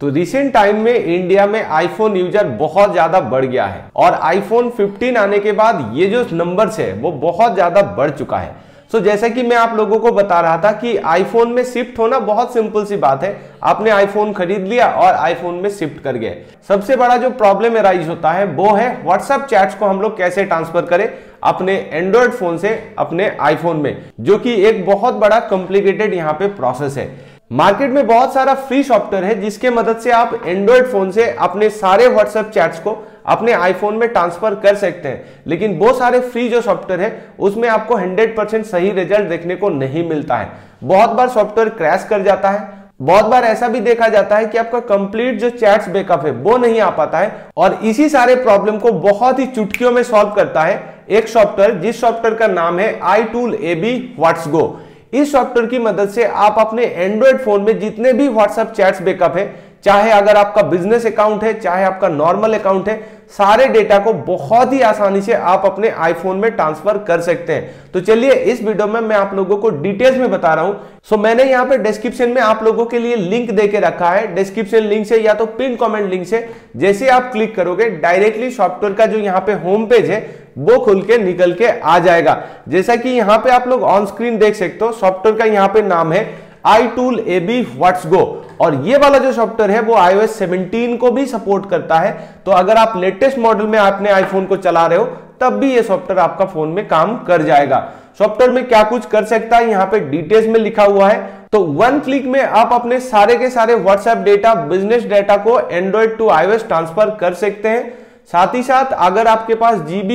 तो recent time में India में आईफोन यूजर बहुत ज्यादा बढ़ गया है और आईफोन 15 आने के बाद ये जो नंबर्स है वो बहुत ज्यादा बढ़ चुका है। सो जैसा कि मैं आप लोगों को बता रहा था कि आईफोन में शिफ्ट होना बहुत सिंपल सी बात है। आपने आईफोन खरीद लिया और आईफोन में शिफ्ट कर गए। सबसे बड़ा जो प्रॉब्लम अराइज होता है वो है व्हाट्सएप चैट्स को हम लोग कैसे ट्रांसफर करें अपने एंड्रॉयड फोन से अपने आईफोन में, जो कि एक बहुत बड़ा कॉम्प्लिकेटेड यहाँ पे प्रोसेस है। मार्केट में बहुत सारा फ्री सॉफ्टवेयर है जिसके मदद से आप एंड्रॉयड फोन से अपने सारे व्हाट्सएप चैट्स को अपने आईफोन में ट्रांसफर कर सकते हैं, लेकिन वो सारे फ्री जो सॉफ्टवेयर है उसमें आपको 100% सही रिजल्ट देखने को नहीं मिलता है। बहुत बार सॉफ्टवेयर क्रैश कर जाता है, बहुत बार ऐसा भी देखा जाता है कि आपका कंप्लीट जो चैट्स बैकअप है वो नहीं आ पाता है। और इसी सारे प्रॉब्लम को बहुत ही चुटकियों में सॉल्व करता है एक सॉफ्टवेयर, जिस सॉफ्टवेयर का नाम है iTool AB व्हाट्स गो। इस सॉफ्टवेयर की मदद से आप अपने एंड्रॉयड फोन में जितने भी व्हाट्सएप चैट्स बैकअप है, चाहे अगर आपका बिजनेस अकाउंट है चाहे आपका नॉर्मल अकाउंट है, सारे डेटा को बहुत ही आसानी से आप अपने आईफोन में ट्रांसफर कर सकते हैं। तो चलिए इस वीडियो में मैं आप लोगों को डिटेल्स में बता रहा हूं। सो मैंने यहाँ पे डिस्क्रिप्शन में आप लोगों के लिए लिंक देके रखा है। डिस्क्रिप्शन लिंक से या तो पिन कमेंट लिंक से जैसे आप क्लिक करोगे डायरेक्टली सॉफ्टवेयर का जो यहाँ पे होम पेज है वो खुल के निकल के आ जाएगा। जैसा कि यहाँ पे आप लोग ऑन स्क्रीन देख सकते हो, सॉफ्टवेयर का यहाँ पे नाम है iTool AB व्हाट्स गो और ये वाला जो सॉफ्टवेयर है वो iOS 17 को भी सपोर्ट करता है। तो अगर आप लेटेस्ट मॉडल में अपने आईफोन को चला रहे हो तब भी ये सॉफ्टवेयर आपका फोन में काम कर जाएगा। सॉफ्टवेयर में क्या कुछ कर सकता है यहाँ पे डिटेल्स में लिखा हुआ है। तो वन क्लिक में आप अपने सारे के सारे व्हाट्सएप डेटा, बिजनेस डेटा को एंड्रॉइड टू iOS ट्रांसफर कर सकते हैं। साथ ही साथ अगर आपके पास जीबी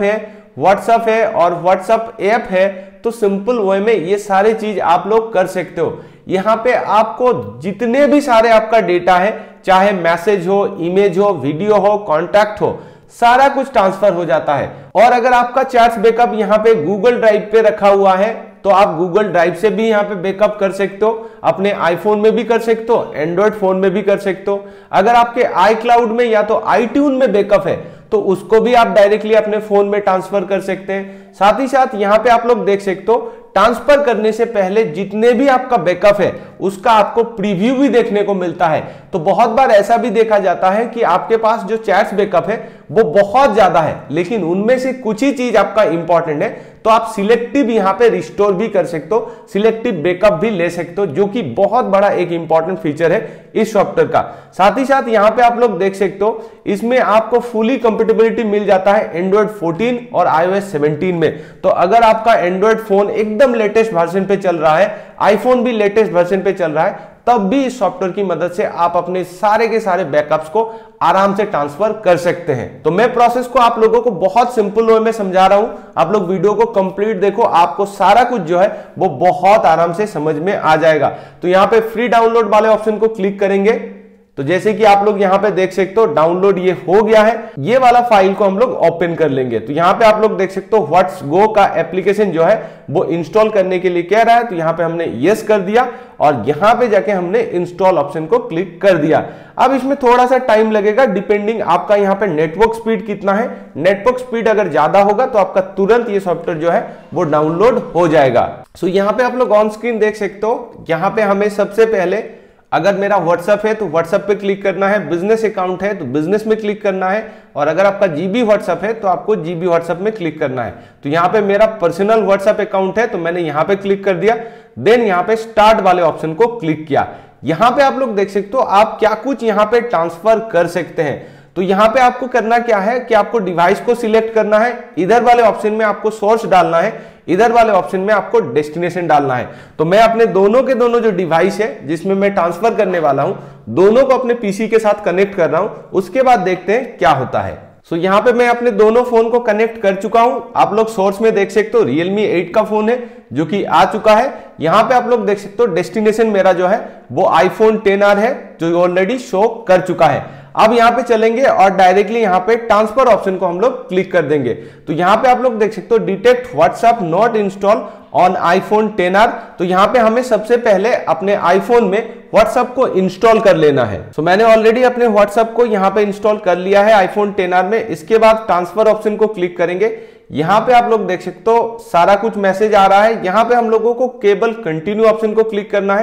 व्हाट्सएप है और व्हाट्सएप ऐप है तो सिंपल वे में ये सारी चीज आप लोग कर सकते हो। यहाँ पे आपको जितने भी सारे आपका डेटा है, चाहे मैसेज हो, इमेज हो, वीडियो हो, कॉन्टैक्ट हो, सारा कुछ ट्रांसफर हो जाता है। और अगर आपका चैट्स बैकअप यहाँ पे गूगल ड्राइव पे रखा हुआ है तो आप गूगल ड्राइव से भी यहाँ पे बैकअप कर सकते हो, अपने आईफोन में भी कर सकते हो, एंड्रॉइड फोन में भी कर सकते हो। अगर आपके iCloud में या तो iTunes में बैकअप है तो उसको भी आप डायरेक्टली अपने फोन में ट्रांसफर कर सकते हैं। साथ ही साथ यहाँ पे आप लोग देख सकते हो ट्रांसफर करने से पहले जितने भी आपका बैकअप है उसका आपको प्रीव्यू भी देखने को मिलता है। तो बहुत बार ऐसा भी देखा जाता है कि आपके पास जो चैट्स बैकअप है वो बहुत ज्यादा है, लेकिन उनमें से कुछ ही चीज आपका इंपॉर्टेंट है तो आप सिलेक्टिव यहाँ पे रिस्टोर भी कर सकते हो, सिलेक्टिव बैकअप भी ले सकते हो, जो कि बहुत बड़ा एक इंपॉर्टेंट फीचर है इस सॉफ्टवेयर का। साथ ही साथ यहाँ पे आप लोग देख सकते हो इसमें आपको फुली कंपेटिबिलिटी मिल जाता है एंड्रॉइड 14 और iOS 17 में। तो अगर आपका एंड्रॉइड फोन एकदम लेटेस्ट वर्जन पे चल रहा है, आईफोन भी लेटेस्ट वर्जन पे चल रहा है, तब भी इस सॉफ्टवेयर की मदद से आप अपने सारे के सारे बैकअप्स को आराम से ट्रांसफर कर सकते हैं। तो मैं प्रोसेस को आप लोगों को बहुत सिंपल वे में समझा रहा हूं, आप लोग वीडियो को कंप्लीट देखो, आपको सारा कुछ जो है वो बहुत आराम से समझ में आ जाएगा। तो यहाँ पे फ्री डाउनलोड वाले ऑप्शन को क्लिक करेंगे तो जैसे कि आप लोग यहाँ पे देख सकते हो डाउनलोड ये हो गया है। ये वाला फाइल को हम लोग ओपन कर लेंगे। तो यहाँ पे आप लोग देख सकते हो व्हाट्स गो का एप्लीकेशन जो है वो इंस्टॉल करने के लिए कह रहा है। तो यहाँ पे हमने यस कर दिया और यहाँ पे जाके हमने इंस्टॉल ऑप्शन को क्लिक कर दिया। अब इसमें थोड़ा सा टाइम लगेगा डिपेंडिंग आपका यहाँ पे नेटवर्क स्पीड कितना है। नेटवर्क स्पीड अगर ज्यादा होगा तो आपका तुरंत ये सॉफ्टवेयर जो है वो डाउनलोड हो जाएगा। सो यहाँ पे आप लोग ऑन स्क्रीन देख सकते हो, यहाँ पे हमें सबसे पहले अगर मेरा व्हाट्सएप है तो व्हाट्सएप पे क्लिक करना है, बिजनेस अकाउंट है तो बिजनेस में क्लिक करना है, और अगर आपका जीबी व्हाट्सएप है तो आपको जीबी व्हाट्सएप में क्लिक करना है। तो यहाँ पे मेरा पर्सनल व्हाट्सएप अकाउंट है तो मैंने यहाँ पे क्लिक कर दिया। देन यहाँ पे स्टार्ट वाले ऑप्शन को क्लिक किया। यहाँ पे आप लोग देख सकते हो आप क्या कुछ यहाँ पे ट्रांसफर कर सकते हैं। तो यहाँ पे आपको करना क्या है कि आपको डिवाइस को सिलेक्ट करना है, इधर वाले ऑप्शन में आपको सोर्स डालना है, इधर वाले ऑप्शन में आपको डेस्टिनेशन डालना है। तो मैं अपने दोनों के दोनों जो डिवाइस है जिसमें मैं ट्रांसफर करने वाला हूं दोनों को अपने पीसी के साथ कनेक्ट कर रहा हूं, उसके बाद देखते हैं क्या होता है। सो यहाँ पे मैं अपने दोनों फोन को कनेक्ट कर चुका हूं। आप लोग सोर्स में देख सकते हो Realme 8 का फोन है जो कि आ चुका है। यहाँ पे आप लोग देख सकते हो डेस्टिनेशन मेरा जो है वो iPhone XR है जो ऑलरेडी शो कर चुका है। अब यहाँ पे चलेंगे और डायरेक्टली यहाँ पे ट्रांसफर ऑप्शन को हम लोग क्लिक कर देंगे। तो यहाँ पे आप लोग देख सकते हो detect WhatsApp not install on iPhone XR। तो यहाँ पे हमें सबसे पहले अपने आईफोन में व्हाट्सएप को इंस्टॉल कर लेना है। तो मैंने ऑलरेडी अपने व्हाट्सएप को यहाँ पे इंस्टॉल कर लिया है iPhone XR में। इसके बाद ट्रांसफर ऑप्शन को क्लिक करेंगे। यहाँ पे आप लोग देख सकते हो सारा कुछ मैसेज आ रहा है। यहाँ पे हम लोगों को केबल कंटिन्यू ऑप्शन को क्लिक करना है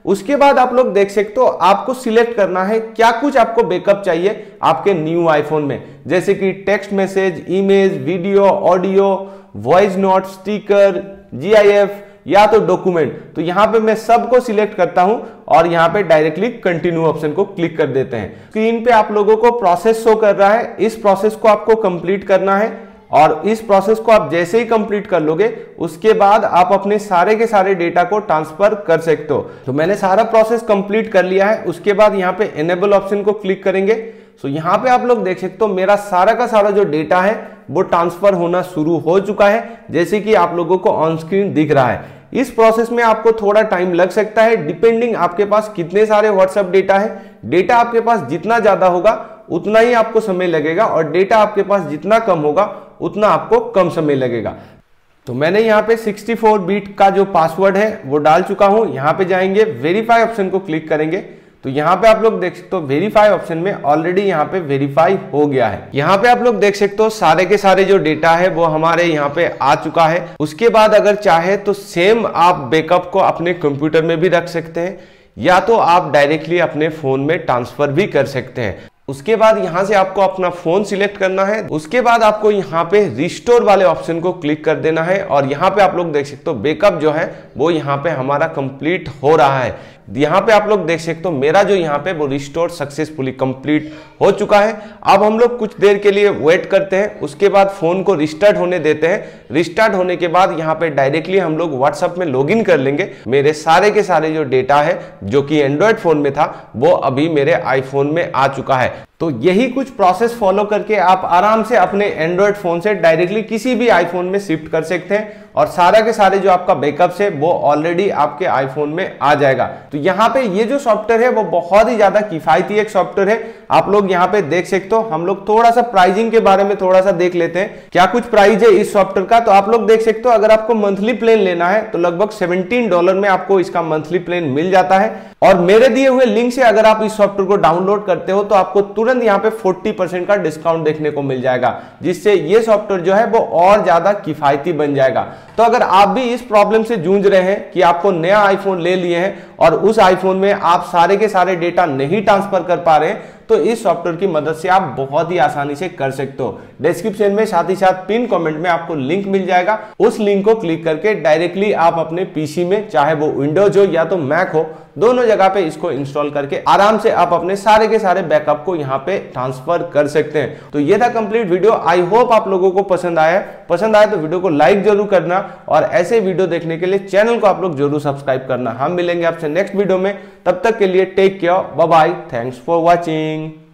उसके बाद आप लोग देख सकते हो आपको सिलेक्ट करना है क्या कुछ आपको बैकअप चाहिए आपके न्यू आईफोन में, जैसे कि text message, image, video, audio, voice note, sticker, GIF या तो डॉक्यूमेंट। तो यहां पे मैं सबको सिलेक्ट करता हूं और यहां पे डायरेक्टली कंटिन्यू ऑप्शन को क्लिक कर देते हैं। स्क्रीन पे आप लोगों को प्रोसेस शो कर रहा है, इस प्रोसेस को आपको कंप्लीट करना है और इस प्रोसेस को आप जैसे ही कंप्लीट कर लोगे उसके बाद आप अपने सारे के सारे डेटा को ट्रांसफर कर सकते हो। तो मैंने सारा प्रोसेस कंप्लीट कर लिया है। उसके बाद यहाँ पे एनेबल ऑप्शन को क्लिक करेंगे। तो यहाँ पे आप लोग देख सकते हो मेरा सारा का सारा जो डेटा है वो ट्रांसफर होना शुरू हो चुका है, जैसे कि आप लोगों को ऑन स्क्रीन दिख रहा है। इस प्रोसेस में आपको थोड़ा टाइम लग सकता है, डिपेंडिंग आपके पास कितने सारे व्हाट्सएप डेटा है। डेटा आपके पास जितना ज्यादा होगा उतना ही आपको समय लगेगा और डेटा आपके पास जितना कम होगा उतना आपको कम समय लगेगा। तो मैंने यहाँ पे 64 बिट का जो पासवर्ड है वो डाल चुका हूं। यहाँ पे जाएंगे, वेरीफाई ऑप्शन को क्लिक करेंगे। तो यहाँ पे आप लोग देख सकते हो वेरीफाई ऑप्शन में ऑलरेडी यहाँ पे वेरीफाई हो गया है। यहाँ पे आप लोग देख सकते हो सारे के सारे जो डेटा है वो हमारे यहाँ पे आ चुका है। उसके बाद अगर चाहे तो सेम आप बैकअप को अपने कंप्यूटर में भी रख सकते हैं या तो आप डायरेक्टली अपने फोन में ट्रांसफर भी कर सकते हैं। उसके बाद यहां से आपको अपना फोन सिलेक्ट करना है। उसके बाद आपको यहाँ पे रिस्टोर वाले ऑप्शन को क्लिक कर देना है और यहाँ पे आप लोग देख सकते हो बैकअप जो है वो यहाँ पे हमारा कंप्लीट हो रहा है। यहाँ पे आप लोग देख सकते हो मेरा जो यहाँ पे वो रिस्टोर सक्सेसफुली कंप्लीट हो चुका है। अब हम लोग कुछ देर के लिए वेट करते हैं, उसके बाद फोन को रिस्टार्ट होने देते हैं। रिस्टार्ट होने के बाद यहाँ पे डायरेक्टली हम लोग व्हाट्सएप में लॉगिन कर लेंगे। मेरे सारे के सारे जो डेटा है जो कि एंड्रॉयड फोन में था वो अभी मेरे आईफोन में आ चुका है। तो यही कुछ प्रोसेस फॉलो करके आप आराम से अपने एंड्रॉयड फोन से डायरेक्टली किसी भी आईफोन में शिफ्ट कर सकते हैं और सारा के सारे जो आपका बैकअप है वो ऑलरेडी आपके आईफोन में आ जाएगा। तो यहाँ पे ये जो सॉफ्टवेयर है वो बहुत ही ज्यादा किफायती एक सॉफ्टवेयर है। आप लोग यहाँ पे देख सकते हो। हम लोग थोड़ा सा प्राइसिंग के बारे में थोड़ा सा देख लेते हैं क्या कुछ प्राइस है इस सॉफ्टवेयर का। तो आप लोग देख सकते हो अगर आपको मंथली प्लान लेना है तो लगभग $17 में आपको इसका मंथली प्लान मिल जाता है। और मेरे दिए हुए लिंक से अगर आप इस सॉफ्टवेयर को डाउनलोड करते हो तो आपको तुरंत यहाँ पे 40% का डिस्काउंट देखने को मिल जाएगा, जिससे ये सॉफ्टवेयर जो है वो और ज्यादा किफायती बन जाएगा। तो अगर आप भी इस प्रॉब्लम से जूझ रहे हैं कि आपको नया आईफोन ले लिए हैं और उस आईफोन में आप सारे के सारे डेटा नहीं ट्रांसफर कर पा रहे हैं तो इस सॉफ्टवेयर की मदद से आप बहुत ही आसानी से कर सकते हो। डिस्क्रिप्शन में साथ ही साथ पिन कमेंट में आपको लिंक मिल जाएगा। उस लिंक को क्लिक करके डायरेक्टली आप अपने पीसी में, चाहे वो विंडोज हो या तो मैक हो, दोनों जगह पे इसको इंस्टॉल करके आराम से आप अपने सारे के सारे बैकअप को यहाँ पे ट्रांसफर कर सकते हैं। तो ये था कंप्लीट वीडियो। आई होप आप लोगों को पसंद आया तो वीडियो को लाइक जरूर करना और ऐसे वीडियो देखने के लिए चैनल को आप लोग जरूर सब्सक्राइब करना। हम मिलेंगे आपसे नेक्स्ट वीडियो में, तब तक के लिए take care, bye bye, thanks for watching.